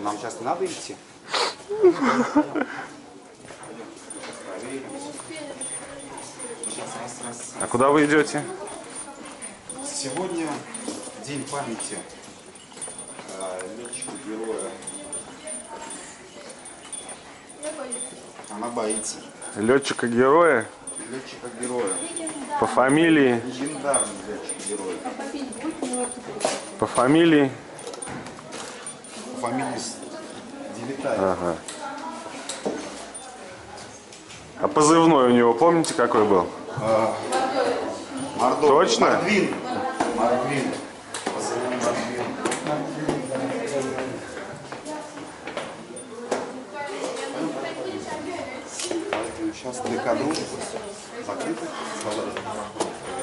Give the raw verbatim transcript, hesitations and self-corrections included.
нам сейчас не надо идти. А куда вы идете? Сегодня день памяти летчика-героя. Она боится. Летчика-героя? Летчика-героя. По фамилии? Легендарный летчик-герой. По фамилии? По фамилии Делетаев. Ага. А позывной у него, помните, какой был? А, Мордов. Точно? Мордвин. Мордвин. Позывной Мордвин. Сейчас для кадров закрыто.